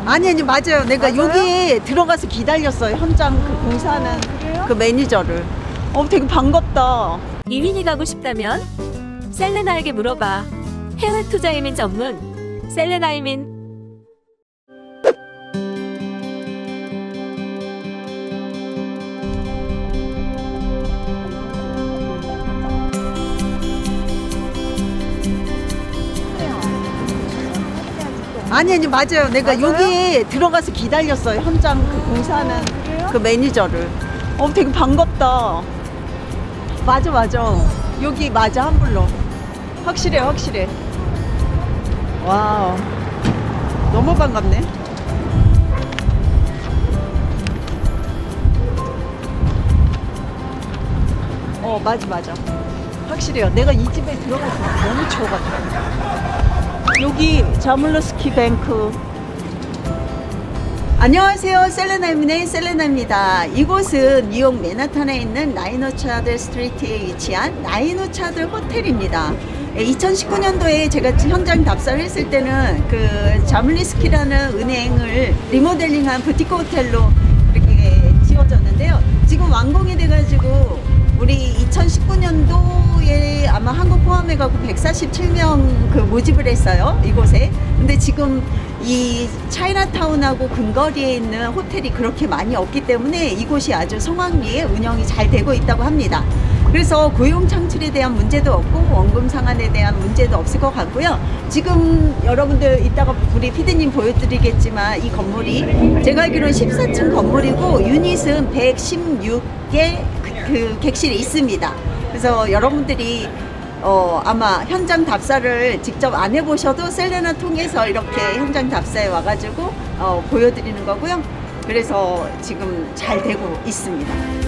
아니 맞아요. 내가 맞아요? 여기 들어가서 기다렸어요. 현장 그 공사하는 그래요? 그 매니저를. 되게 반갑다. 이민이 가고 싶다면 셀레나에게 물어봐. 해외 투자 이민 전문 셀레나 이민. 아니 맞아요. 내가 맞아요? 여기 들어가서 기다렸어요. 현장 그 공사하는 그래요? 그 매니저를. 되게 반갑다. 맞아. 여기 맞아, 한블로. 확실해. 와우. 너무 반갑네. 맞아. 확실해요. 내가 이 집에 들어가서 너무 추워가지고. 여기 자물러스키 뱅크. 안녕하세요. 셀레나이민의 셀레나입니다. 이곳은 뉴욕 맨하탄에 있는 나인오차드 스트리트에 위치한 나인오차드 호텔입니다. 2019년도에 제가 현장 답사를 했을 때는 그 자물리스키라는 은행을 리모델링한 부티크 호텔로 이렇게 지어졌는데요. 지금 완공이 돼가지고 우리 2019년도에 아마 한국 포함해가지고 147명 그 모집을 했어요, 이곳에. 근데 지금 이 차이나타운하고 근거리에 있는 호텔이 그렇게 많이 없기 때문에 이곳이 아주 성황리에 운영이 잘 되고 있다고 합니다. 그래서 고용 창출에 대한 문제도 없고 원금 상환에 대한 문제도 없을 것 같고요. 지금 여러분들 이따가 우리 피디님 보여드리겠지만 이 건물이 제가 알기로는 14층 건물이고 유닛은 116개 그 객실이 있습니다. 그래서 여러분들이 아마 현장 답사를 직접 안 해보셔도 셀레나 통해서 이렇게 현장 답사에 와가지고 보여드리는 거고요. 그래서 지금 잘 되고 있습니다.